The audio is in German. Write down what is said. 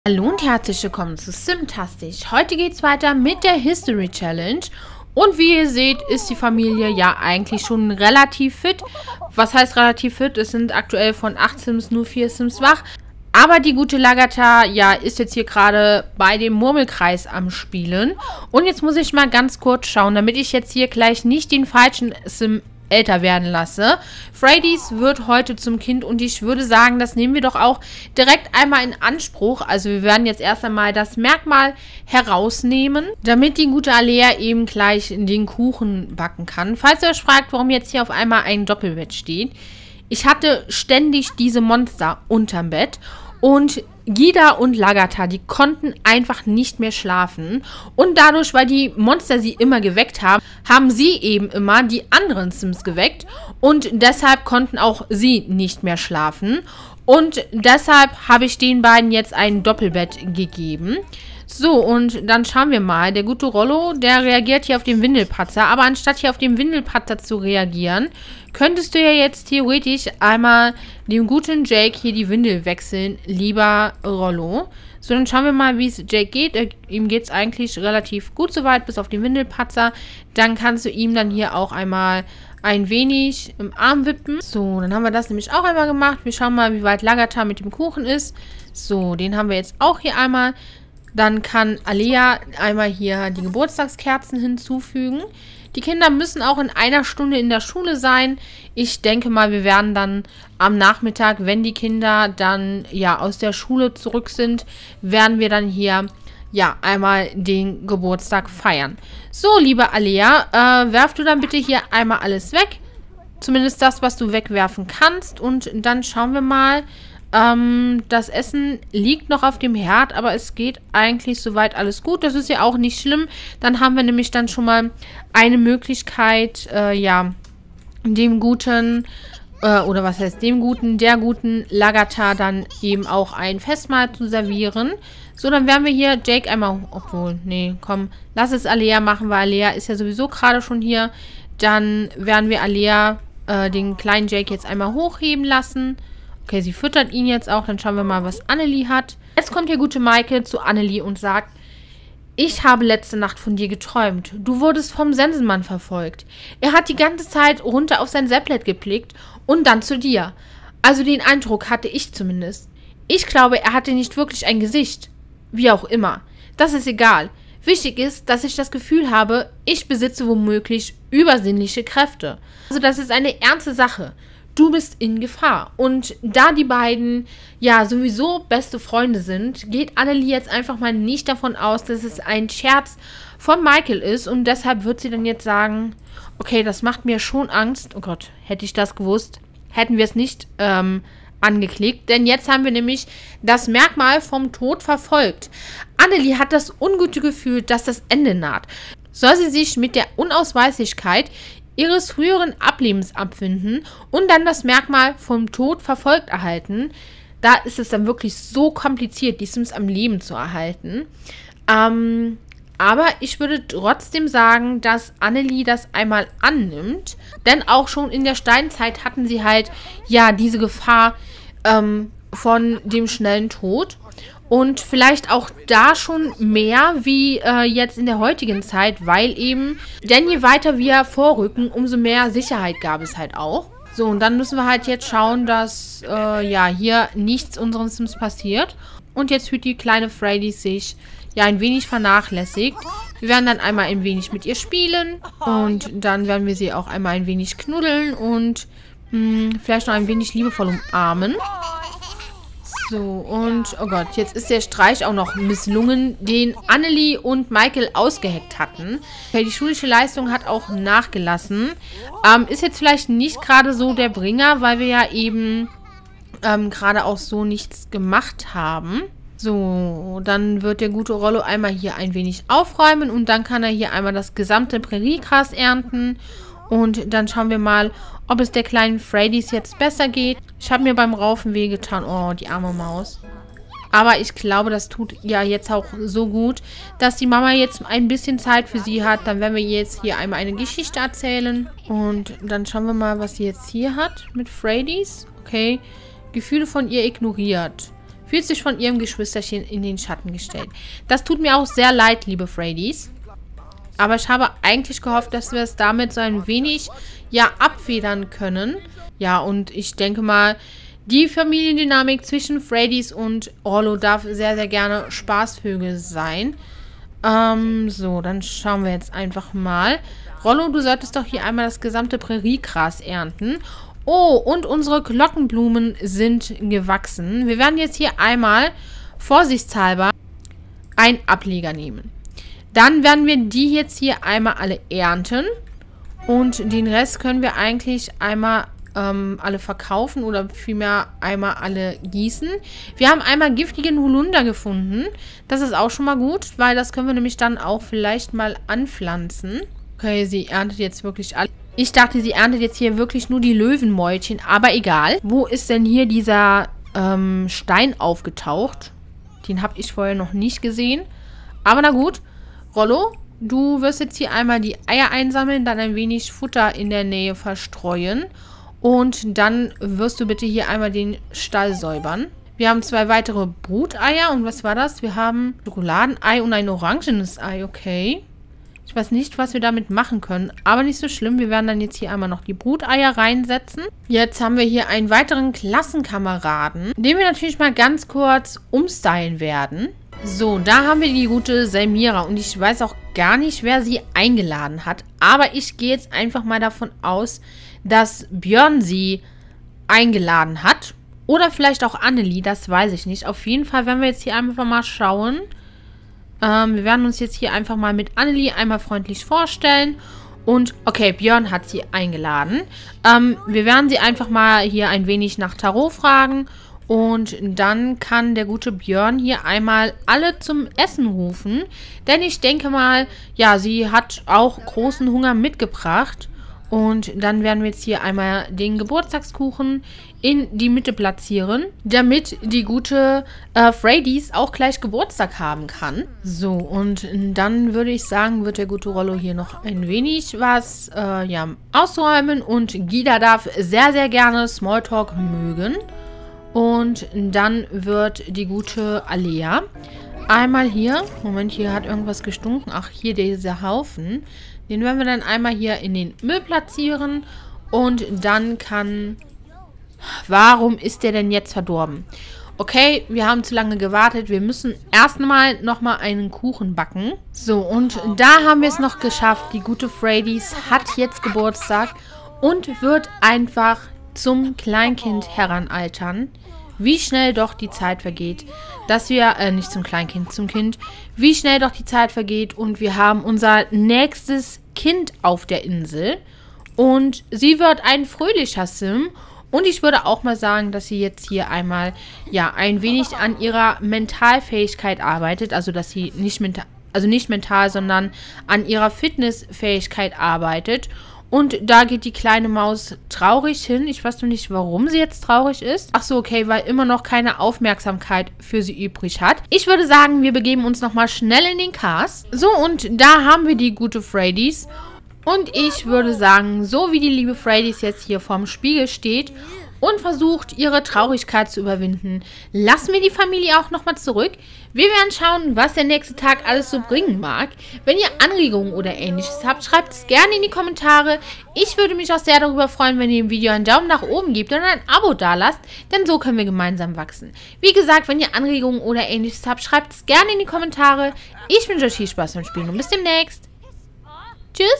Hallo und herzlich willkommen zu Simtastisch. Heute geht es weiter mit der History Challenge. Und wie ihr seht, ist die Familie ja eigentlich schon relativ fit. Was heißt relativ fit? Es sind aktuell von 8 Sims nur 4 Sims wach. Aber die gute Lagertha, ja, ist jetzt hier gerade bei dem Murmelkreis am Spielen. Und jetzt muss ich mal ganz kurz schauen, damit ich jetzt hier gleich nicht den falschen Sim älter werden lasse. Freddy's wird heute zum Kind und ich würde sagen, das nehmen wir doch auch direkt einmal in Anspruch. Also wir werden jetzt erst einmal das Merkmal herausnehmen, damit die gute Alea eben gleich den Kuchen backen kann. Falls ihr euch fragt, warum jetzt hier auf einmal ein Doppelbett steht. Ich hatte ständig diese Monster unterm Bett und Gida und Lagertha, die konnten einfach nicht mehr schlafen. Und dadurch, weil die Monster sie immer geweckt haben, haben sie eben immer die anderen Sims geweckt. Und deshalb konnten auch sie nicht mehr schlafen. Und deshalb habe ich den beiden jetzt ein Doppelbett gegeben. So, und dann schauen wir mal. Der gute Rollo, der reagiert hier auf den Windelpatzer. Aber anstatt hier auf den Windelpatzer zu reagieren, könntest du ja jetzt theoretisch einmal dem guten Jake hier die Windel wechseln, lieber Rollo. So, dann schauen wir mal, wie es Jake geht. Ihm geht es eigentlich relativ gut soweit, bis auf den Windelpatzer. Dann kannst du ihm dann hier auch einmal ein wenig im Arm wippen. So, dann haben wir das nämlich auch einmal gemacht. Wir schauen mal, wie weit Lagertha mit dem Kuchen ist. So, den haben wir jetzt auch hier einmal. Dann kann Alea einmal hier die Geburtstagskerzen hinzufügen. Die Kinder müssen auch in einer Stunde in der Schule sein. Ich denke mal, wir werden dann am Nachmittag, wenn die Kinder dann ja aus der Schule zurück sind, werden wir dann hier ja einmal den Geburtstag feiern. So, liebe Alea, werf du dann bitte hier einmal alles weg. Zumindest das, was du wegwerfen kannst. Und dann schauen wir mal. Das Essen liegt noch auf dem Herd, aber es geht eigentlich soweit alles gut. Das ist ja auch nicht schlimm. Dann haben wir nämlich dann schon mal eine Möglichkeit, ja, dem guten, oder was heißt dem guten, der guten Lagertha dann eben auch ein Festmahl zu servieren. So, dann werden wir hier Jake einmal, obwohl, nee, komm, lass es Alea machen, weil Alea ist ja sowieso gerade schon hier. Dann werden wir Alea, den kleinen Jake jetzt einmal hochheben lassen. Okay, sie füttert ihn jetzt auch. Dann schauen wir mal, was Annelie hat. Jetzt kommt der gute Michael zu Annelie und sagt: Ich habe letzte Nacht von dir geträumt. Du wurdest vom Sensenmann verfolgt. Er hat die ganze Zeit runter auf sein Tablet geblickt und dann zu dir. Also den Eindruck hatte ich zumindest. Ich glaube, er hatte nicht wirklich ein Gesicht. Wie auch immer. Das ist egal. Wichtig ist, dass ich das Gefühl habe, ich besitze womöglich übersinnliche Kräfte. Also das ist eine ernste Sache. Du bist in Gefahr. Und da die beiden ja sowieso beste Freunde sind, geht Annelie jetzt einfach mal nicht davon aus, dass es ein Scherz von Michael ist. Und deshalb wird sie dann jetzt sagen, okay, das macht mir schon Angst. Oh Gott, hätte ich das gewusst, hätten wir es nicht angeklickt. Denn jetzt haben wir nämlich das Merkmal vom Tod verfolgt. Annelie hat das ungute Gefühl, dass das Ende naht. Soll sie sich mit der Unausweichlichkeit ihres früheren Ablebens abfinden und dann das Merkmal vom Tod verfolgt erhalten. Da ist es dann wirklich so kompliziert, die Sims am Leben zu erhalten. Aber ich würde trotzdem sagen, dass Annelie das einmal annimmt. Denn auch schon in der Steinzeit hatten sie halt ja diese Gefahr von dem schnellen Tod. Und vielleicht auch da schon mehr wie jetzt in der heutigen Zeit, weil eben, denn je weiter wir vorrücken, umso mehr Sicherheit gab es halt auch. So, und dann müssen wir halt jetzt schauen, dass ja hier nichts unseren Sims passiert. Und jetzt fühlt die kleine Freddy sich ja ein wenig vernachlässigt. Wir werden dann einmal ein wenig mit ihr spielen und dann werden wir sie auch einmal ein wenig knuddeln und vielleicht noch ein wenig liebevoll umarmen. So, und, oh Gott, jetzt ist der Streich auch noch misslungen, den Annelie und Michael ausgeheckt hatten. Okay, die schulische Leistung hat auch nachgelassen. Ist jetzt vielleicht nicht gerade so der Bringer, weil wir ja eben gerade auch so nichts gemacht haben. So, dann wird der gute Rollo einmal hier ein wenig aufräumen und dann kann er hier einmal das gesamte Präriegras ernten. Und dann schauen wir mal, ob es der kleinen Freddy's jetzt besser geht. Ich habe mir beim Raufen wehgetan. Oh, die arme Maus. Aber ich glaube, das tut ja jetzt auch so gut, dass die Mama jetzt ein bisschen Zeit für sie hat. Dann werden wir jetzt hier einmal eine Geschichte erzählen. Und dann schauen wir mal, was sie jetzt hier hat mit Freddy's. Okay. Gefühle von ihr ignoriert. fühlt sich von ihrem Geschwisterchen in den Schatten gestellt. Das tut mir auch sehr leid, liebe Freydys. Aber ich habe eigentlich gehofft, dass wir es damit so ein wenig, ja, abfedern können. Ja, und ich denke mal, die Familiendynamik zwischen Freydys und Rollo darf sehr, sehr gerne Spaßvögel sein. So, dann schauen wir jetzt einfach mal. Rollo, du solltest doch hier einmal das gesamte Präriegras ernten. Oh, und unsere Glockenblumen sind gewachsen. Wir werden jetzt hier einmal vorsichtshalber einen Ableger nehmen. Dann werden wir die jetzt hier einmal alle ernten. Und den Rest können wir eigentlich einmal alle verkaufen oder vielmehr einmal alle gießen. Wir haben einmal giftigen Holunder gefunden. Das ist auch schon mal gut, weil das können wir nämlich dann auch vielleicht mal anpflanzen. Okay, sie erntet jetzt wirklich alle. Ich dachte, sie erntet jetzt hier wirklich nur die Löwenmäulchen, aber egal. Wo ist denn hier dieser Stein aufgetaucht? Den habe ich vorher noch nicht gesehen. Aber na gut. Rollo, du wirst jetzt hier einmal die Eier einsammeln, dann ein wenig Futter in der Nähe verstreuen. Und dann wirst du bitte hier einmal den Stall säubern. Wir haben 2 weitere Bruteier. Und was war das? Wir haben Schokoladenei und ein orangenes Ei. Okay. Ich weiß nicht, was wir damit machen können. Aber nicht so schlimm. Wir werden dann jetzt hier einmal noch die Bruteier reinsetzen. Jetzt haben wir hier einen weiteren Klassenkameraden, den wir natürlich mal ganz kurz umstylen werden. So, da haben wir die gute Selmira. Und ich weiß auch gar nicht, wer sie eingeladen hat. Aber ich gehe jetzt einfach mal davon aus, dass Björn sie eingeladen hat. Oder vielleicht auch Annelie, das weiß ich nicht. Auf jeden Fall werden wir jetzt hier einfach mal schauen. Wir werden uns jetzt hier einfach mal mit Annelie einmal freundlich vorstellen. Und, okay, Björn hat sie eingeladen. Wir werden sie einfach mal hier ein wenig nach Tarot fragen. Und dann kann der gute Björn hier einmal alle zum Essen rufen. Denn ich denke mal, ja, sie hat auch großen Hunger mitgebracht. Und dann werden wir jetzt hier einmal den Geburtstagskuchen in die Mitte platzieren, damit die gute Freydys auch gleich Geburtstag haben kann. So, und dann würde ich sagen, wird der gute Rollo hier noch ein wenig was ja, ausräumen. Und Gida darf sehr, sehr gerne Smalltalk mögen. Und dann wird die gute Alea einmal hier, Moment, hier hat irgendwas gestunken. Ach, hier dieser Haufen. Den werden wir dann einmal hier in den Müll platzieren. Und dann kann... Warum ist der denn jetzt verdorben? Okay, wir haben zu lange gewartet. Wir müssen erstmal nochmal einen Kuchen backen. So, und da haben wir es noch geschafft. Die gute Freydys hat jetzt Geburtstag und wird einfach zum Kleinkind heranaltern. Wie schnell doch die Zeit vergeht, dass wir, nicht zum Kleinkind, zum Kind, wie schnell doch die Zeit vergeht und wir haben unser nächstes Kind auf der Insel und sie wird ein fröhlicher Sim und ich würde auch mal sagen, dass sie jetzt hier einmal, ja, ein wenig an ihrer Mentalfähigkeit arbeitet, also dass sie nicht mental, sondern an ihrer Fitnessfähigkeit arbeitet. Und da geht die kleine Maus traurig hin. Ich weiß noch nicht, warum sie jetzt traurig ist. Ach so, okay, weil immer noch keine Aufmerksamkeit für sie übrig hat. Ich würde sagen, wir begeben uns nochmal schnell in den Cast. So, und da haben wir die gute Freydys. Und ich würde sagen, so wie die liebe Freydys jetzt hier vorm Spiegel steht und versucht, ihre Traurigkeit zu überwinden, lassen wir die Familie auch nochmal zurück. Wir werden schauen, was der nächste Tag alles so bringen mag. Wenn ihr Anregungen oder Ähnliches habt, schreibt es gerne in die Kommentare. Ich würde mich auch sehr darüber freuen, wenn ihr dem Video einen Daumen nach oben gebt und ein Abo dalasst, denn so können wir gemeinsam wachsen. Wie gesagt, wenn ihr Anregungen oder Ähnliches habt, schreibt es gerne in die Kommentare. Ich wünsche euch viel Spaß beim Spielen und bis demnächst. Tschüss!